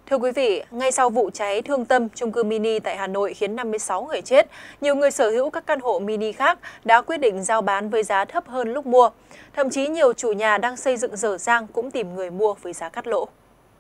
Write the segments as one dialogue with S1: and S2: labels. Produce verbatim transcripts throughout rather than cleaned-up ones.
S1: Thưa quý vị, ngay sau vụ cháy thương tâm chung cư mini tại Hà Nội khiến năm mươi sáu người chết, nhiều người sở hữu các căn hộ mini khác đã quyết định giao bán với giá thấp hơn lúc mua. Thậm chí nhiều chủ nhà đang xây dựng dở dang cũng tìm người mua với giá cắt lỗ.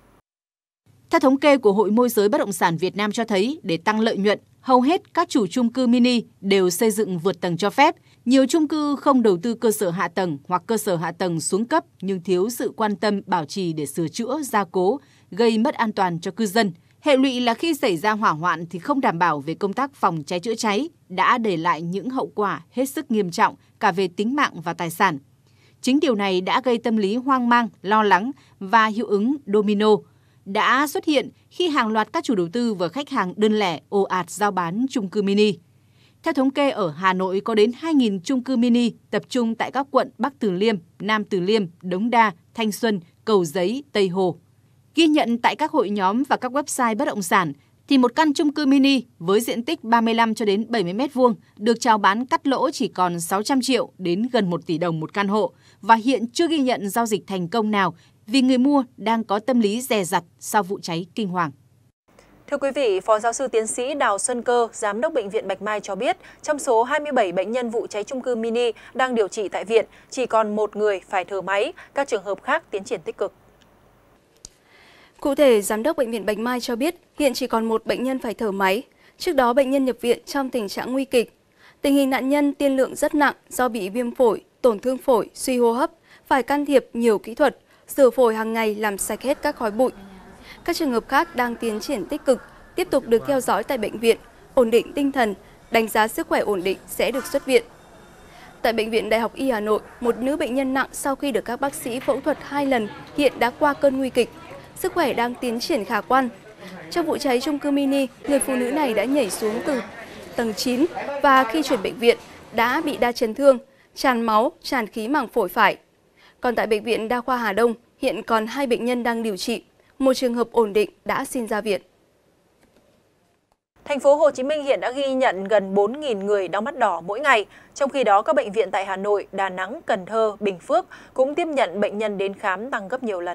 S2: Theo thống kê của Hội Môi giới Bất động sản Việt Nam cho thấy, để tăng lợi nhuận, hầu hết các chủ chung cư mini đều xây dựng vượt tầng cho phép. Nhiều chung cư không đầu tư cơ sở hạ tầng hoặc cơ sở hạ tầng xuống cấp nhưng thiếu sự quan tâm bảo trì để sửa chữa, gia cố, gây mất an toàn cho cư dân. Hệ lụy là khi xảy ra hỏa hoạn thì không đảm bảo về công tác phòng cháy chữa cháy, đã để lại những hậu quả hết sức nghiêm trọng cả về tính mạng và tài sản. Chính điều này đã gây tâm lý hoang mang, lo lắng và hiệu ứng domino đã xuất hiện khi hàng loạt các chủ đầu tư và khách hàng đơn lẻ ồ ạt giao bán chung cư mini. Theo thống kê, ở Hà Nội có đến hai nghìn chung cư mini tập trung tại các quận Bắc Từ Liêm, Nam Từ Liêm, Đống Đa, Thanh Xuân, Cầu Giấy, Tây Hồ. Ghi nhận tại các hội nhóm và các website bất động sản, thì một căn chung cư mini với diện tích ba mươi lăm cho đến bảy mươi mét vuông được chào bán cắt lỗ chỉ còn sáu trăm triệu đến gần một tỷ đồng một căn hộ và hiện chưa ghi nhận giao dịch thành công nào vì người mua đang có tâm lý dè dặt sau vụ cháy kinh hoàng.
S1: Thưa quý vị, Phó Giáo sư Tiến sĩ Đào Xuân Cơ, Giám đốc Bệnh viện Bạch Mai cho biết, trong số hai mươi bảy bệnh nhân vụ cháy chung cư mini đang điều trị tại viện, chỉ còn một người phải thở máy, các trường hợp khác tiến triển tích cực.
S3: Cụ thể, Giám đốc Bệnh viện Bạch Mai cho biết hiện chỉ còn một bệnh nhân phải thở máy. Trước đó, bệnh nhân nhập viện trong tình trạng nguy kịch. Tình hình nạn nhân tiên lượng rất nặng do bị viêm phổi, tổn thương phổi, suy hô hấp, phải can thiệp nhiều kỹ thuật, rửa phổi hàng ngày làm sạch hết các khói bụi. Các trường hợp khác đang tiến triển tích cực, tiếp tục được theo dõi tại bệnh viện, ổn định tinh thần, đánh giá sức khỏe ổn định sẽ được xuất viện. Tại Bệnh viện Đại học Y Hà Nội, một nữ bệnh nhân nặng sau khi được các bác sĩ phẫu thuật hai lần hiện đã qua cơn nguy kịch. Sức khỏe đang tiến triển khả quan. Trong vụ cháy chung cư mini, người phụ nữ này đã nhảy xuống từ tầng chín và khi chuyển bệnh viện đã bị đa chấn thương, tràn máu, tràn khí màng phổi phải. Còn tại Bệnh viện Đa khoa Hà Đông, hiện còn hai bệnh nhân đang điều trị, một trường hợp ổn định đã xin ra viện.
S1: Thành phố Hồ Chí Minh hiện đã ghi nhận gần bốn nghìn người đau mắt đỏ mỗi ngày. Trong khi đó, các bệnh viện tại Hà Nội, Đà Nẵng, Cần Thơ, Bình Phước cũng tiếp nhận bệnh nhân đến khám tăng gấp nhiều lần.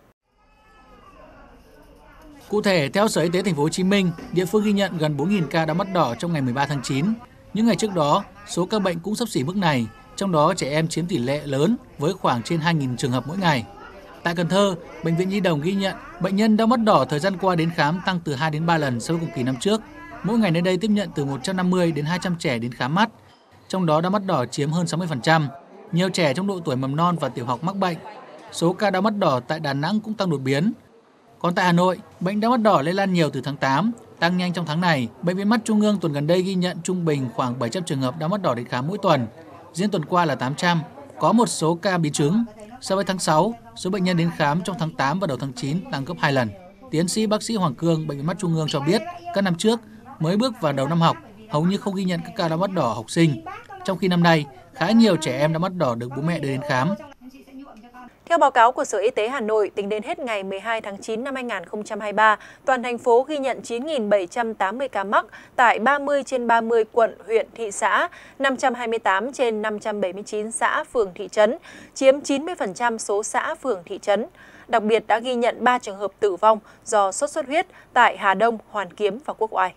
S4: Cụ thể, theo Sở Y tế Thành phố Hồ Chí Minh, địa phương ghi nhận gần bốn nghìn ca đau mắt đỏ trong ngày mười ba tháng chín. Những ngày trước đó, số ca bệnh cũng xấp xỉ mức này, trong đó trẻ em chiếm tỷ lệ lớn với khoảng trên hai nghìn trường hợp mỗi ngày. Tại Cần Thơ, Bệnh viện Nhi đồng ghi nhận bệnh nhân đau mắt đỏ thời gian qua đến khám tăng từ hai đến ba lần so với cùng kỳ năm trước. Mỗi ngày nơi đây tiếp nhận từ một trăm năm mươi đến hai trăm trẻ đến khám mắt, trong đó đau mắt đỏ chiếm hơn sáu mươi phần trăm. Nhiều trẻ trong độ tuổi mầm non và tiểu học mắc bệnh. Số ca đau mắt đỏ tại Đà Nẵng cũng tăng đột biến. Còn tại Hà Nội, bệnh đau mắt đỏ lây lan nhiều từ tháng tám, tăng nhanh trong tháng này. Bệnh viện Mắt Trung ương tuần gần đây ghi nhận trung bình khoảng bảy trăm trường hợp đau mắt đỏ đến khám mỗi tuần. Riêng tuần qua là tám trăm. Có một số ca biến chứng. So với tháng sáu, số bệnh nhân đến khám trong tháng tám và đầu tháng chín tăng gấp hai lần. Tiến sĩ bác sĩ Hoàng Cương, Bệnh viện Mắt Trung ương cho biết, các năm trước mới bước vào đầu năm học, hầu như không ghi nhận các ca đau mắt đỏ học sinh. Trong khi năm nay, khá nhiều trẻ em đau mắt đỏ được bố mẹ đưa đến khám.
S1: Theo báo cáo của Sở Y tế Hà Nội, tính đến hết ngày mười hai tháng chín năm hai nghìn không trăm hai mươi ba, toàn thành phố ghi nhận chín nghìn bảy trăm tám mươi ca mắc tại ba mươi trên ba mươi quận, huyện, thị xã, năm trăm hai mươi tám trên năm trăm bảy mươi chín xã, phường, thị trấn, chiếm chín mươi phần trăm số xã, phường, thị trấn. Đặc biệt đã ghi nhận ba trường hợp tử vong do sốt xuất huyết tại Hà Đông, Hoàn Kiếm và Quốc Oai.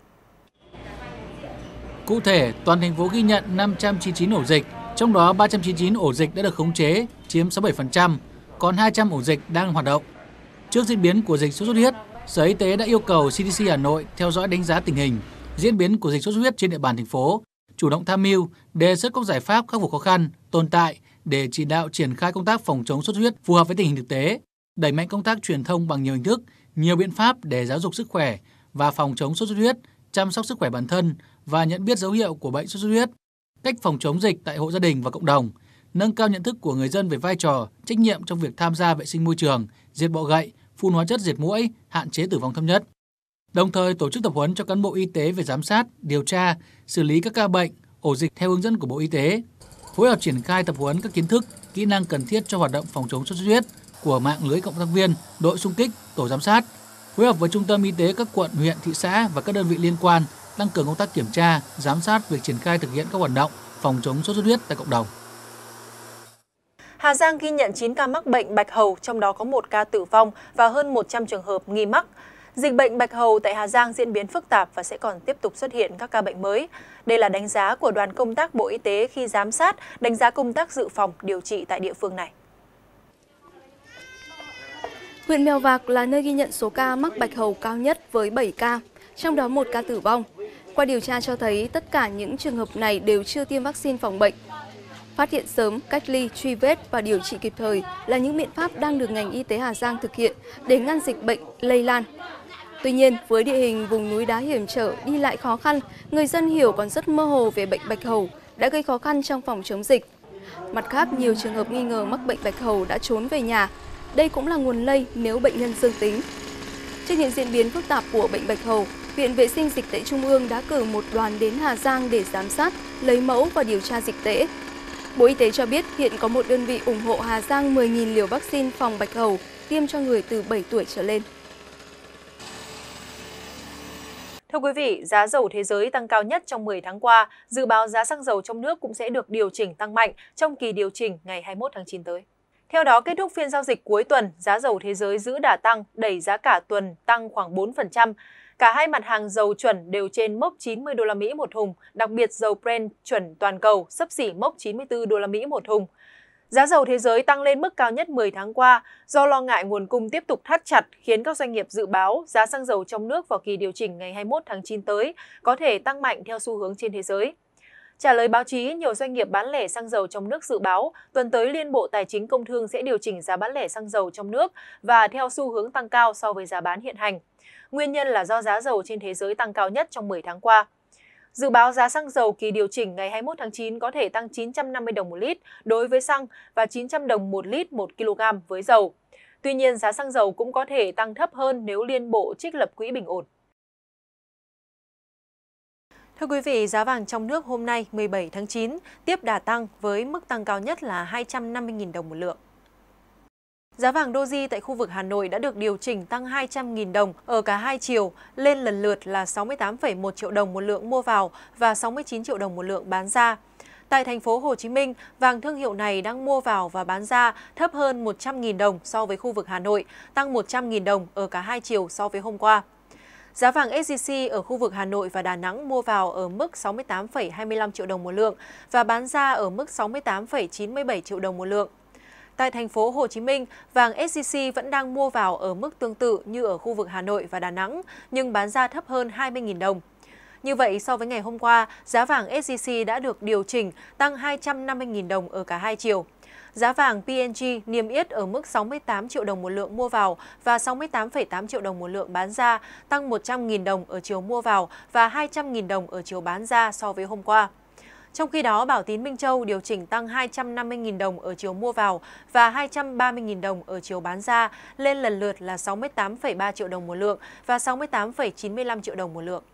S4: Cụ thể, toàn thành phố ghi nhận năm trăm chín mươi chín ổ dịch, trong đó ba trăm chín mươi chín ổ dịch đã được khống chế, chiếm sáu mươi bảy phần trăm. Còn hai trăm ổ dịch đang hoạt động. Trước diễn biến của dịch sốt xuất huyết, Sở Y tế đã yêu cầu xê đê xê Hà Nội theo dõi đánh giá tình hình, diễn biến của dịch sốt xuất huyết trên địa bàn thành phố, chủ động tham mưu, đề xuất các giải pháp khắc phục khó khăn, tồn tại để chỉ đạo triển khai công tác phòng chống sốt xuất huyết phù hợp với tình hình thực tế, đẩy mạnh công tác truyền thông bằng nhiều hình thức, nhiều biện pháp để giáo dục sức khỏe và phòng chống sốt xuất huyết, chăm sóc sức khỏe bản thân và nhận biết dấu hiệu của bệnh sốt xuất huyết, cách phòng chống dịch tại hộ gia đình và cộng đồng. Nâng cao nhận thức của người dân về vai trò, trách nhiệm trong việc tham gia vệ sinh môi trường, diệt bọ gậy, phun hóa chất diệt muỗi, hạn chế tử vong thấp nhất. Đồng thời tổ chức tập huấn cho cán bộ y tế về giám sát, điều tra, xử lý các ca bệnh, ổ dịch theo hướng dẫn của Bộ Y tế, phối hợp triển khai tập huấn các kiến thức, kỹ năng cần thiết cho hoạt động phòng chống sốt xuất huyết của mạng lưới cộng tác viên, đội xung kích, tổ giám sát, phối hợp với trung tâm y tế các quận, huyện, thị xã và các đơn vị liên quan tăng cường công tác kiểm tra, giám sát việc triển khai thực hiện các hoạt động phòng chống sốt xuất huyết tại cộng đồng.
S1: Hà Giang ghi nhận chín ca mắc bệnh bạch hầu, trong đó có một ca tử vong và hơn một trăm trường hợp nghi mắc. Dịch bệnh bạch hầu tại Hà Giang diễn biến phức tạp và sẽ còn tiếp tục xuất hiện các ca bệnh mới. Đây là đánh giá của đoàn công tác Bộ Y tế khi giám sát, đánh giá công tác dự phòng, điều trị tại địa phương này.
S3: Huyện Mèo Vạc là nơi ghi nhận số ca mắc bạch hầu cao nhất với bảy ca, trong đó một ca tử vong. Qua điều tra cho thấy tất cả những trường hợp này đều chưa tiêm vaccine phòng bệnh. Phát hiện sớm, cách ly, truy vết và điều trị kịp thời là những biện pháp đang được ngành y tế Hà Giang thực hiện để ngăn dịch bệnh lây lan. Tuy nhiên, với địa hình vùng núi đá hiểm trở, đi lại khó khăn, người dân hiểu còn rất mơ hồ về bệnh bạch hầu đã gây khó khăn trong phòng chống dịch. Mặt khác, nhiều trường hợp nghi ngờ mắc bệnh bạch hầu đã trốn về nhà. Đây cũng là nguồn lây nếu bệnh nhân dương tính. Trước những diễn biến phức tạp của bệnh bạch hầu, Viện Vệ sinh Dịch tễ Trung ương đã cử một đoàn đến Hà Giang để giám sát, lấy mẫu và điều tra dịch tễ. Bộ Y tế cho biết hiện có một đơn vị ủng hộ Hà Giang mười nghìn liều vaccine phòng bạch hầu tiêm cho người từ bảy tuổi trở lên.
S1: Thưa quý vị, giá dầu thế giới tăng cao nhất trong mười tháng qua, dự báo giá xăng dầu trong nước cũng sẽ được điều chỉnh tăng mạnh trong kỳ điều chỉnh ngày hai mươi mốt tháng chín tới. Theo đó, kết thúc phiên giao dịch cuối tuần, giá dầu thế giới giữ đà tăng, đẩy giá cả tuần tăng khoảng bốn phần trăm. Cả hai mặt hàng dầu chuẩn đều trên mốc chín mươi đô la Mỹ một thùng, đặc biệt dầu Brent chuẩn toàn cầu xấp xỉ mốc chín mươi tư đô la Mỹ một thùng. Giá dầu thế giới tăng lên mức cao nhất mười tháng qua do lo ngại nguồn cung tiếp tục thắt chặt khiến các doanh nghiệp dự báo giá xăng dầu trong nước vào kỳ điều chỉnh ngày hai mươi mốt tháng chín tới có thể tăng mạnh theo xu hướng trên thế giới. Trả lời báo chí, nhiều doanh nghiệp bán lẻ xăng dầu trong nước dự báo tuần tới Liên Bộ Tài chính Công Thương sẽ điều chỉnh giá bán lẻ xăng dầu trong nước và theo xu hướng tăng cao so với giá bán hiện hành. Nguyên nhân là do giá dầu trên thế giới tăng cao nhất trong mười tháng qua. Dự báo giá xăng dầu kỳ điều chỉnh ngày hai mươi mốt tháng chín có thể tăng chín trăm năm mươi đồng một lít đối với xăng và chín trăm đồng một lít một ki lô gam với dầu. Tuy nhiên, giá xăng dầu cũng có thể tăng thấp hơn nếu Liên Bộ trích lập quỹ bình ổn. Thưa quý vị, giá vàng trong nước hôm nay mười bảy tháng chín tiếp đà tăng với mức tăng cao nhất là hai trăm năm mươi nghìn đồng một lượng. Giá vàng Doji tại khu vực Hà Nội đã được điều chỉnh tăng hai trăm nghìn đồng ở cả hai chiều, lên lần lượt là sáu mươi tám phẩy một triệu đồng một lượng mua vào và sáu mươi chín triệu đồng một lượng bán ra. Tại thành phố Hồ Chí Minh, vàng thương hiệu này đang mua vào và bán ra thấp hơn một trăm nghìn đồng so với khu vực Hà Nội, tăng một trăm nghìn đồng ở cả hai chiều so với hôm qua. Giá vàng ét gi xê ở khu vực Hà Nội và Đà Nẵng mua vào ở mức sáu mươi tám phẩy hai mươi lăm triệu đồng một lượng và bán ra ở mức sáu mươi tám phẩy chín mươi bảy triệu đồng một lượng. Tại thành phố Hồ Chí Minh, vàng ét gi xê vẫn đang mua vào ở mức tương tự như ở khu vực Hà Nội và Đà Nẵng, nhưng bán ra thấp hơn hai mươi nghìn đồng. Như vậy, so với ngày hôm qua, giá vàng ét gi xê đã được điều chỉnh tăng hai trăm năm mươi nghìn đồng ở cả hai chiều. Giá vàng pê en giê niêm yết ở mức sáu mươi tám triệu đồng một lượng mua vào và sáu mươi tám phẩy tám triệu đồng một lượng bán ra, tăng một trăm nghìn đồng ở chiều mua vào và hai trăm nghìn đồng ở chiều bán ra so với hôm qua. Trong khi đó, Bảo Tín Minh Châu điều chỉnh tăng hai trăm năm mươi nghìn đồng ở chiều mua vào và hai trăm ba mươi nghìn đồng ở chiều bán ra, lên lần lượt là sáu mươi tám phẩy ba triệu đồng một lượng và sáu mươi tám phẩy chín mươi lăm triệu đồng một lượng.